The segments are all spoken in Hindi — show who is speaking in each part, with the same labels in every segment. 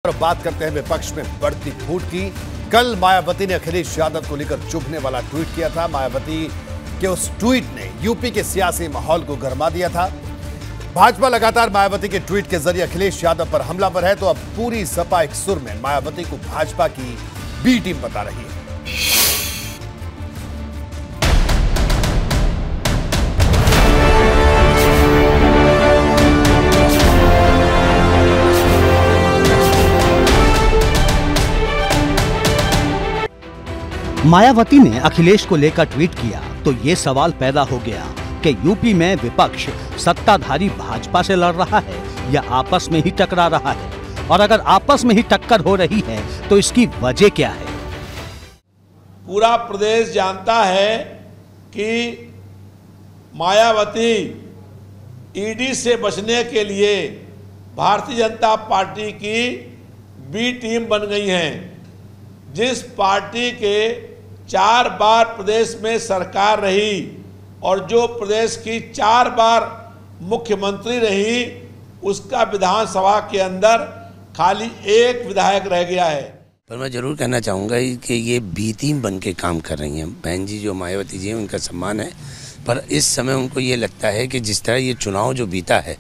Speaker 1: पर बात करते हैं विपक्ष में बढ़ती फूट की। कल मायावती ने अखिलेश यादव को लेकर चुभने वाला ट्वीट किया था। मायावती के उस ट्वीट ने यूपी के सियासी माहौल को गरमा दिया था। भाजपा लगातार मायावती के ट्वीट के जरिए अखिलेश यादव पर हमलावर है, तो अब पूरी सपा एक सुर में मायावती को भाजपा की बी टीम बता रही है।
Speaker 2: मायावती ने अखिलेश को लेकर ट्वीट किया तो ये सवाल पैदा हो गया कि यूपी में विपक्ष सत्ताधारी भाजपा से लड़ रहा है या आपस में ही टकरा रहा है, और अगर आपस में ही टक्कर हो रही है तो इसकी वजह क्या है।
Speaker 3: पूरा प्रदेश जानता है कि मायावती ईडी से बचने के लिए भारतीय जनता पार्टी की बी टीम बन गई हैं। जिस पार्टी के 4 बार प्रदेश में सरकार रही और जो प्रदेश की 4 बार मुख्यमंत्री रही, उसका विधानसभा के अंदर खाली एक विधायक रह गया है।
Speaker 4: पर मैं जरूर कहना चाहूँगा कि ये बी टीम बन के काम कर रही हैं। बहन जी जो मायावती जी हैं उनका सम्मान है, पर इस समय उनको ये लगता है कि जिस तरह ये चुनाव जो बीता है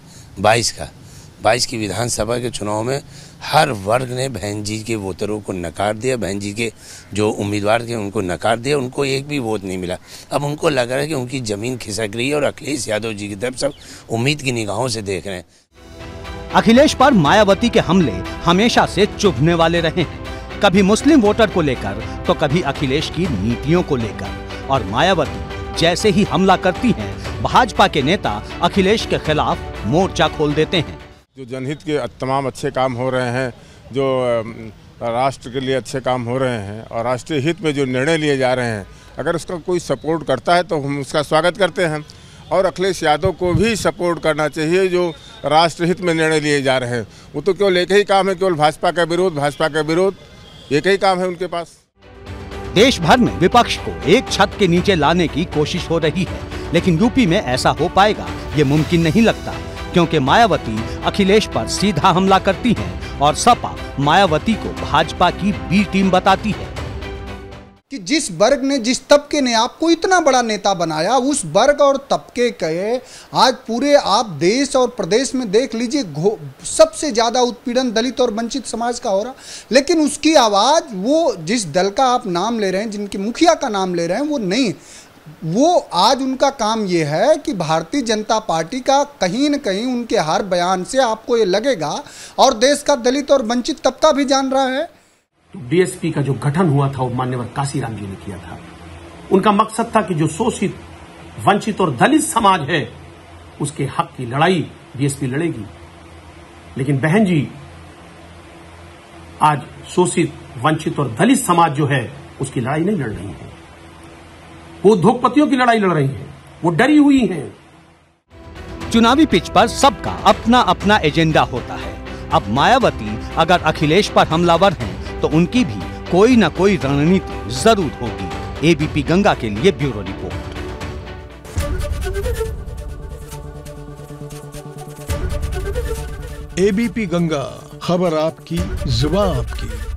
Speaker 4: 22 की विधानसभा के चुनाव में हर वर्ग ने बहन जी के वोटरों को नकार दिया, बहन जी के जो उम्मीदवार थे उनको नकार दिया, उनको एक भी वोट नहीं मिला। अब उनको लग रहा है कि उनकी जमीन खिसक रही है और अखिलेश यादव जी की तरफ सब उम्मीद की निगाहों से देख रहे हैं।
Speaker 2: अखिलेश पर मायावती के हमले हमेशा से चुभने वाले रहे हैं, कभी मुस्लिम वोटर को लेकर तो कभी अखिलेश की नीतियों को लेकर। और मायावती जैसे ही हमला करती हैं, भाजपा के नेता अखिलेश के खिलाफ मोर्चा खोल देते हैं।
Speaker 5: जो जनहित के तमाम अच्छे काम हो रहे हैं, जो राष्ट्र के लिए अच्छे काम हो रहे हैं और राष्ट्रीय हित में जो निर्णय लिए जा रहे हैं, अगर उसका कोई सपोर्ट करता है तो हम उसका स्वागत करते हैं। और अखिलेश यादव को भी सपोर्ट करना चाहिए जो राष्ट्र हित में निर्णय लिए जा रहे हैं। वो तो केवल एक ही काम है, केवल भाजपा का विरोध, एक ही काम है उनके पास।
Speaker 2: देश भर में विपक्ष को एक छत के नीचे लाने की कोशिश हो रही है, लेकिन यूपी में ऐसा हो पाएगा ये मुमकिन नहीं लगता, क्योंकि मायावती अखिलेश पर सीधा हमला करती हैं और सपा मायावती को भाजपा की बी टीम बताती है।
Speaker 6: कि जिस वर्ग ने, जिस तबके ने आपको इतना बड़ा नेता बनाया, उस वर्ग और तबके के आज पूरे आप देश और प्रदेश में देख लीजिए, सबसे ज़्यादा उत्पीड़न दलित और वंचित समाज का हो रहा। लेकिन उसकी आवाज़, वो जिस दल का आप नाम ले रहे हैं, जिनके मुखिया का नाम ले रहे हैं, वो नहीं। वो आज उनका काम ये है कि भारतीय जनता पार्टी का कहीं न कहीं उनके हर बयान से आपको ये लगेगा, और देश का दलित और वंचित तबका भी जान रहा है।
Speaker 7: बीएसपी का जो गठन हुआ था वो मान्यवर काशीराम जी ने किया था। उनका मकसद था कि जो शोषित, वंचित और दलित समाज है उसके हक की लड़ाई बीएसपी लड़ेगी। लेकिन बहन जी आज शोषित, वंचित और दलित समाज जो है उसकी लड़ाई नहीं लड़ रही है, वो उद्योगपतियों की लड़ाई लड़ रही है, वो डरी हुई हैं।
Speaker 2: चुनावी पिच पर सबका अपना अपना एजेंडा होता है। अब मायावती अगर अखिलेश पर हमलावर हैं तो उनकी भी कोई न कोई रणनीति जरूर होगी। एबीपी गंगा के लिए ब्यूरो रिपोर्ट।
Speaker 8: एबीपी गंगा, खबर आपकी, जुबान आपकी।